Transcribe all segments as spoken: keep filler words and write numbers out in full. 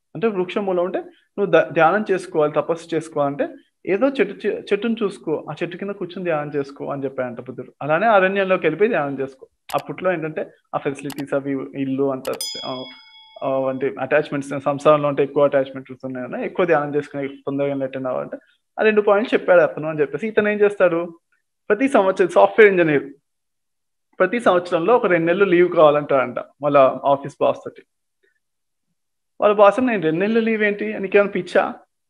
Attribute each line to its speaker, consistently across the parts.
Speaker 1: అంటే వృక్షమూలం అంటే నువ్వు ద ధ్యానం చేసుకోవాలి, తపస్సు చేసుకోవాలంటే ఏదో చెట్టు చె చెట్టుని చూసుకో. ఆ చెట్టు కింద కూర్చొని ధ్యానం చేసుకో అని చెప్పాడంట బుద్ధుడు. అలానే అరణ్యంలోకెళ్ళిపోయి ధ్యానం చేసుకో. అప్పట్లో ఏంటంటే ఆ ఫెసిలిటీస్ అవి ఇల్లు అంత ఆహ్, ఆహ్, అంటే అటాచ్‌మెంట్స్ సంసారంలో అంటే ఎక్కువ అటాచ్‌మెంట్స్ ఉన్నాయి కదా! ఎక్కువ ధ్యానం చేసుకొని తొందరగా అటెండ్ అవ్వాలంటే ఆ రెండు పాయింట్స్ చెప్పాడు అతను అని చెప్పేసి ఇతను ఏం చేస్తాడు? ప్రతి సంవత్సరం సాఫ్ట్‌వేర్ ఇంజినీర్. ప్రతి సంవత్సరంలో ఒక రెండు నెలలు లీవ్ కావాలంటాడంట. వాళ్ళ ఆఫీస్ బాస్ తోటి. వాళ్ళ బాస్ ఏమో నేను రెండు నెలలు లీవ్ ఏంటి? నీకేమైనా పిచ్చా?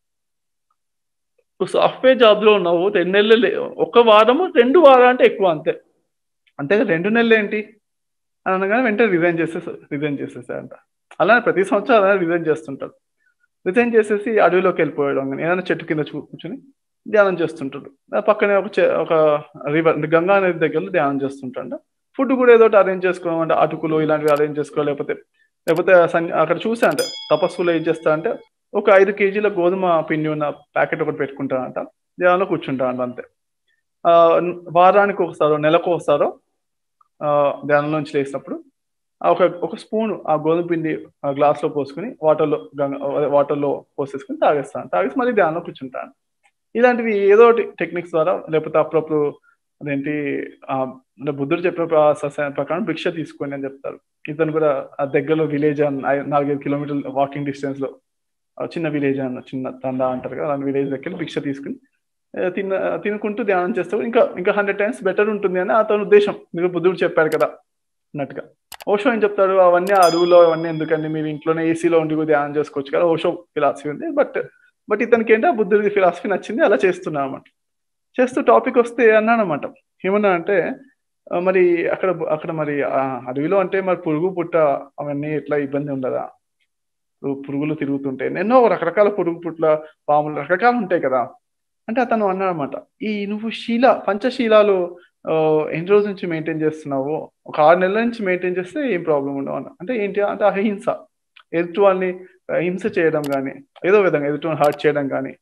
Speaker 1: నువ్వు సాఫ్ట్‌వేర్ జాబ్‌లో ఉన్నావు. రెండు నెలలు లే ఒక వారము, రెండు వారాలంటే ఎక్కువ అంతే. అంతేగా రెండు నెలలేంటి? అని అనగానే వెంటనే రిజైన్ చేసేసా రిజైన్ చేసేసాడంట. అలానే ప్రతి సంవత్సరం అలానే రిజైన్ చేస్తుంటాడు. రిజైన్ చేసేసి అడవిలోకెళ్ళిపోవడం గాని, ఏదైనా చెట్టు కింద చు కూర్చొని ధ్యానం చేస్తుంటాడు. ఆ పక్కనే ఒక చె ఒక రివర్ గంగా నది దగ్గరలో ధ్యానం చేస్తుంటాడంట. ఫుడ్ కూడా ఏదోకటి అరేంజ్ చేసుకోమంటే అటుకులు ఇలాంటివి అరేంజ్ చేసుకో లేకపోతే, లేకపోతే సన్ అక్కడ చూసాంట తపస్సులో ఏం చేస్తాడంటే ఒక ఐదు కేజీల గోధుమ పిండి ఉన్న ప్యాకెట్ ఒకటి పెట్టుకుంటాడంట. ధ్యానంలో కూర్చుంటాడంట అంతే. ఆహ్, వారానికి ఒకసారో, నెలకోసారో ఆహ్, ధ్యానం నుంచి లేసినప్పుడు ఆ ఒక ఒక స్పూను ఆ గోధుమ పిండి ఆ గ్లాస్‌లో పోసుకొని వాటర్‌లో గంగ అదే వాటర్‌లో పోసేసుకొని తాగేస్తాను. తాగేసి మళ్ళీ ధ్యానంలో కూర్చుంటాను. ఇలాంటివి ఏదో ఒకటి టెక్నిక్స్ ద్వారా లేకపోతే అప్పుడప్పుడు అదేంటి ఆహ్, అంటే బుద్ధుడు చెప్పిన ప్రాసెస్ ప్రకారం భిక్ష తీసుకోండి అని చెప్తారు. ఇతను కూడా ఆ దగ్గరలో విలేజ్ అన్ ఐ నాలుగు, ఐదు కిలోమీటర్లు వాకింగ్ డిస్టెన్స్‌లో ఆహ్, చిన్న విలేజ్ అన్న చిన్న తండా అంటారు కదా! అలాంటి విలేజ్ దగ్గరికెళ్ళి భిక్ష తీసుకొని ఆహ్, తిన్న తినుకుంటూ ధ్యానం చేస్తే ఇంకా ఇంకా వంద టైమ్స్ బెటర్ ఉంటుంది అని అతని ఉద్దేశ్యం. మీరు బుద్ధుడు చెప్పారు కదా! అన్నట్టుగా. ఓషో ఏం చెప్తాడు? అవన్నీ అడవులో అవన్నీ ఎందుకండి మీరు ఇంట్లోనే ఏసీలో ఉండి కూడా ధ్యానం చేసుకోవచ్చు కదా! ఓషో ఫిలాసఫీ ఉంది. బట్ బట్ ఇతనికేంటి ఆ బుద్ధుడి ఫిలాసఫీ నచ్చింది. అలా చేస్తున్నాడన్నమాట. చేస్తూ టాపిక్ వస్తే అన్నాడన్నమాట. ఏమన్నాడంటే ఆహ్, మరి అక్కడ అక్కడ మరి ఆహ్, అడవిలో అంటే మరి పురుగు, పుట్ట అవన్నీ ఎట్లా ఇబ్బంది ఉండదా? పు పురుగులు తిరుగుతుంటాయి. ఎన్నో రకరకాల పురుగు, పుట్ల, పాములు రకరకాలు ఉంటాయి కదా! అంటే అతను అన్నాడన్నమాట. ఈ నువ్వు శీల పంచశీలాలు ఆహ్, ఎన్ని రోజుల నుంచి మెయింటైన్ చేస్తున్నావు? ఒక ఆరు నెలల నుంచి మెయింటైన్ చేస్తే ఏం ప్రాబ్లమ్ ఉండవన్న. అంటే ఏంటి? అంటే అహింస. ఎదుటి వాళ్ళని ఆహ్, హింస చేయడం గాని, ఏదో విధంగా ఎదుటి వాళ్ళని హర్ట్ చేయడం గాని,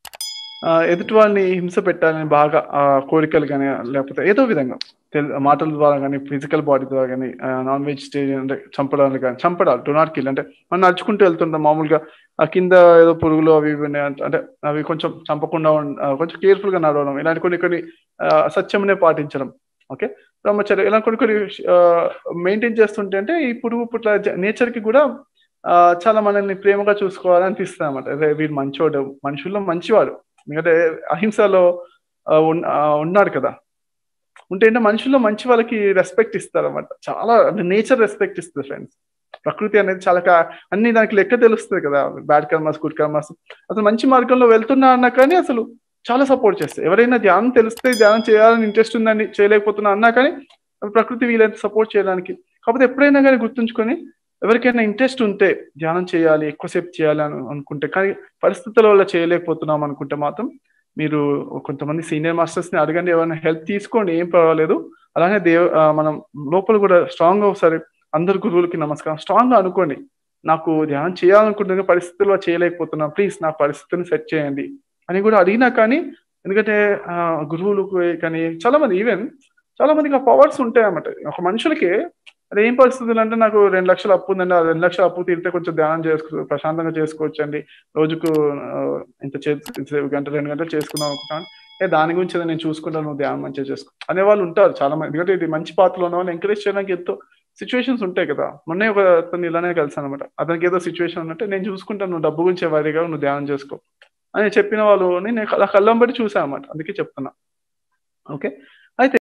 Speaker 1: ఆహ్, ఎదుటి వాళ్ళని హింస పెట్టాలని బాగా ఆహ్, కోరికలు గాని, లేకపోతే ఏదో విధంగా తెల్ మాటల ద్వారా గాని, ఫిజికల్ బాడీ ద్వారా గాని, ఆహ్, నాన్ వెజిటేరియన్ అంటే చంపడానికి గాని చంపడాలు డు నాట్ కిల్ అంటే మనం నడుచుకుంటూ వెళ్తుంటాం మామూలుగా ఆ కింద ఏదో పురుగులు అవి ఇవి ఉన్నాయి అంట్ అంటే అవి కొంచెం చంపకుండా ఉన్ ఆహ్, కొంచెం కేర్‌ఫుల్‌గా నడవడం. ఇలాంటి కొన్ని కొన్ని ఆహ్, సత్యంనే పాటించడం. ఓకే. బ్రహ్మచర్య ఇలా కొన్ని కొన్ని ఆహ్, మెయింటైన్ చేస్తుంటే అంటే ఈ పురుగు, పుట్ల జ నేచర్‌కి కూడా ఆహ్, చాలా మనల్ని ప్రేమగా చూసుకోవాలని అనిపిస్తదన్నమాట. అరే! వీడు మంచోడు. మనుషుల్లో మంచివాడు. ఎందుకంటే అహింసలో ఆహ్, ఉన్ ఆహ్, ఉన్నాడు కదా! ఉంటే ఏంటే మనుషుల్లో మంచి వాళ్ళకి రెస్పెక్ట్ ఇస్తారన్నమాట. చాలా అంటే నేచర్ రెస్పెక్ట్ ఇస్తది ఫ్రెండ్స్. ప్రకృతి అనేది చాలా క అన్ని దానికి లెక్క తెలుస్తది కదా! Bad karmas, good karmas. అసలు మంచి మార్గంలో వెళ్తున్నా అన్నా కానీ అసలు చాలా సపోర్ట్ చేస్తాయి. ఎవరైనా ధ్యానం తెలిస్తే ధ్యానం చేయాలని ఇంట్రెస్ట్ ఉందని చేయలేకపోతున్నా అన్నా కానీ ప్రకృతి వీలైనంత సపోర్ట్ చేయడానికి. కాకపోతే ఎప్పుడైనా గాని గుర్తుంచుకొని ఎవరికైనా ఇంట్రెస్ట్ ఉంటే ధ్యానం చేయాలి, ఎక్కువ సేపు చేయాలి అని అనుకుంటే కానీ పరిస్థితుల వల్ల చేయలేకపోతున్నాం అనుకుంటే మాత్రం మీరు కొంతమంది సీనియర్ మాస్టర్స్‌ని అడగండి. ఎవరైనా హెల్ప్ తీసుకోండి. ఏం పర్వాలేదు. అలానే దేవ్ ఆహ్, మనం లోపల కూడా స్ట్రాంగ్‌గా ఒకసారి అందరి గురువులకి నమస్కారం. స్ట్రాంగ్‌గా అనుకోండి. నాకు ధ్యానం చేయాలనుకుంటున్న పరిస్థితుల్లో చేయలేకపోతున్నా. ప్లీజ్ నా పరిస్థితిని సెట్ చేయండి. అని కూడా అడిగినా కానీ ఎందుకంటే ఆహ్, గురువులకు కానీ చాలా మంది ఈవెన్ చాలా మందికి ఆ పవర్స్ ఉంటాయన్నమాట. ఒక మనుషులకి అది ఏం పరిస్థితులు అంటే నాకు రెండు లక్షలు అప్పు ఉందండి. ఆ రెండు లక్షలు అప్పు తీరితే కొంచెం ధ్యానం చేసుకో ప్రశాంతంగా చేసుకోవచ్చండి. రోజుకు ఆహ్, ఇంత చేసి గంట, రెండు గంటలు చేసుకుందాం అనుకుంటాను. ఏ దాని గురించి ఏదో నేను చూసుకుంటాను. నువ్వు ధ్యానం మంచిగా చేసుకో అనేవాళ్ళు ఉంటారు చాలా మంది. ఎందుకంటే ఇది మంచి పాత్రలో ఉన్నవాళ్ళని ఎంకరేజ్ చేయడానికి ఎంతో సిట్యుయేషన్స్ ఉంటాయి కదా! మొన్నే ఒక అతన్ని ఇలానే కలిసానన్నమాట. అతనికి ఏదో సిట్యుయేషన్ ఉన్నట్టే నేను చూసుకుంటాను. నువ్వు డబ్బు గురించే వర్రీ కావు. నువ్వు ధ్యానం చేసుకో అని చెప్పిన వాళ్ళని నేను కళ్ళ కళ్ళెంబడి చూసా అన్నమాట. అందుకే చెప్తున్నా. ఓకే. అయితే